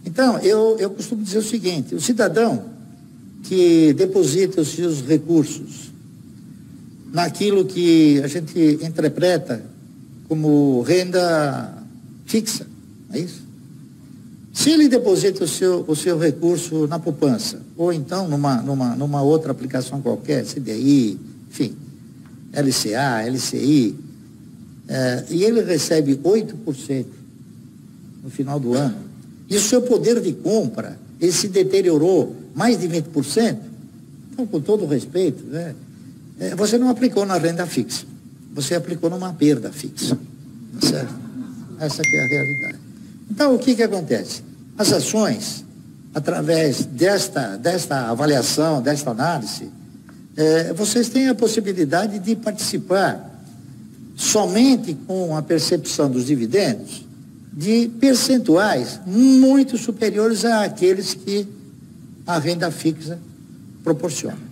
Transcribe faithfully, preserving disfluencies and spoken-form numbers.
Então, eu, eu costumo dizer o seguinte, o cidadão que deposita os seus recursos naquilo que a gente interpreta como renda fixa, é isso? Se ele deposita o seu, o seu recurso na poupança, ou então numa, numa, numa outra aplicação qualquer, C D I, enfim, L C A, L C I, é, e ele recebe oito por cento no final do ano, e o seu poder de compra, ele se deteriorou mais de vinte por cento, então, com todo respeito, né, é, você não aplicou na renda fixa, você aplicou numa perda fixa, tá certo? Essa que é a realidade. Então, o que que acontece? As ações, através desta, desta avaliação, desta análise, é, vocês têm a possibilidade de participar somente com a percepção dos dividendos de percentuais muito superiores àqueles que a renda fixa proporciona.